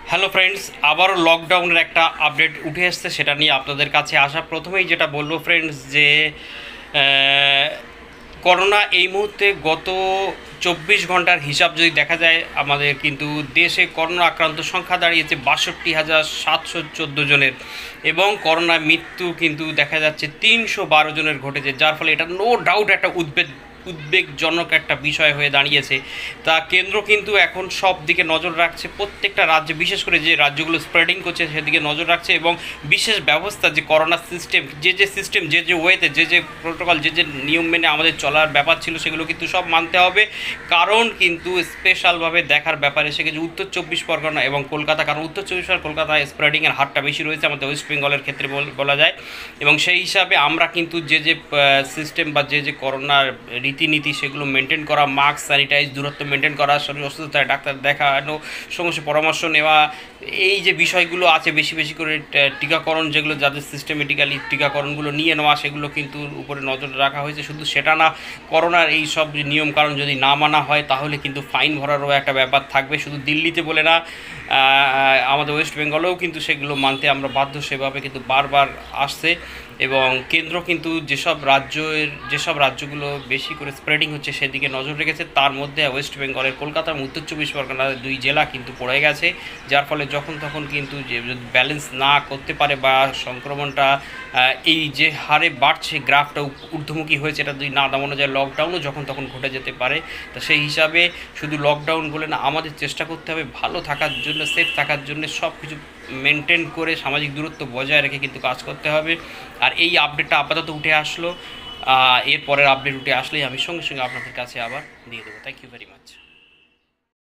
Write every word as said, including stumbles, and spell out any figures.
Hello friends, আবারও লকডাউনের একটা আপডেট উঠে এসছে, সেটা নিয়ে আপনাদের কাছে আসা। প্রথমেই যেটা বলবো ফ্রেন্ডস, যে আহ, করোনা এই মুহূর্তে গত চব্বিশ ঘন্টার হিসাব যদি দেখা যায়, আমাদের কিন্তু দেশে করোনা আক্রান্ত সংখ্যা দাঁড়িয়েছে বাষট্টি হাজার সাতশো চোদ্দো জনের, এবং করোনা মৃত্যু কিন্তু দেখা যাচ্ছে তিনশো বারো জনের ঘটেছে, যার ফলে এটা নো ডাউট একটা উদ্বেগ উদ্বেগজনক একটা বিষয় হয়ে দাঁড়িয়েছে। তা কেন্দ্র কিন্তু এখন সব দিকে নজর রাখছে, প্রত্যেকটা রাজ্যে, বিশেষ করে যে রাজ্যগুলো স্প্রেডিং করছে সেদিকে নজর রাখছে, এবং বিশেষ ব্যবস্থা যে করোনা সিস্টেম, যে যে সিস্টেম, যে যে ওয়েতে, যে যে প্রোটোকল, যে যে নিয়ম মেনে আমাদের চলার ব্যাপার ছিল, সেগুলো কিন্তু সব মানতে হবে। কারণ কিন্তু স্পেশালভাবে দেখার ব্যাপার এসে গেছে উত্তর চব্বিশ পরগনা এবং কলকাতা, কারণ উত্তর চব্বিশ পরগনা কলকাতায় স্প্রেডিংয়ের হারটা বেশি রয়েছে আমাদের ওয়েস্ট বেঙ্গলের ক্ষেত্রে বলা যায়। এবং সেই হিসাবে আমরা কিন্তু যে যে সিস্টেম বা যে যে করোনার রীতিনীতি, সেগুলো মেনটেন করা, মাস্ক, স্যানিটাইজ, দূরত্ব মেনটেন করা, শরীর অসুস্থতায় ডাক্তার দেখানো, সমস্ত পরামর্শ নেওয়া, এই যে বিষয়গুলো আছে, বেশি বেশি করে টিকাকরণ, যেগুলো যাদের সিস্টেমেটিক্যালি টিকাকরণগুলো নিয়ে নেওয়া, সেগুলো কিন্তু উপরে নজর রাখা হয়েছে। শুধু সেটা না, করোনার এই সব নিয়মকানুন যদি না মানা হয় তাহলে কিন্তু ফাইন ভরারও একটা ব্যাপার থাকবে। শুধু দিল্লিতে বলে না, আমাদের ওয়েস্ট বেঙ্গলেও কিন্তু সেগুলো মানতে আমরা বাধ্য, সেভাবে কিন্তু বারবার আসছে। এবং কেন্দ্র কিন্তু যেসব রাজ্যের যেসব রাজ্যগুলো বেশি করে স্প্রেডিং হচ্ছে সেদিকে নজর রেখেছে, তার মধ্যে ওয়েস্ট বেঙ্গলের কলকাতা এবং উত্তর চব্বিশ পরগনার দুই জেলা কিন্তু পড়ে গেছে, যার ফলে যখন তখন কিন্তু যে ব্যালেন্স না করতে পারে বা সংক্রমণটা এই যে হারে বাড়ছে, গ্রাফটা ঊর্ধ্বমুখী হয়েছে, এটা যদি না দামানো যায়, লকডাউনও যখন তখন ঘটে যেতে পারে। তো সেই হিসাবে শুধু লকডাউন বলে না, আমাদের চেষ্টা করতে হবে ভালো থাকার জন্য, সেফ থাকার জন্য, সব কিছু মেনটেন করে সামাজিক দূরত্ব বজায় রেখে কিন্তু কাজ করতে হবে। আর এই আপডেটটা আপাতত উঠে আসলো, এর পরের আপডেট উঠে আসলেই আমি সঙ্গে সঙ্গে আপনাদের কাছে আবার দিয়ে দেবো। Thank you very much.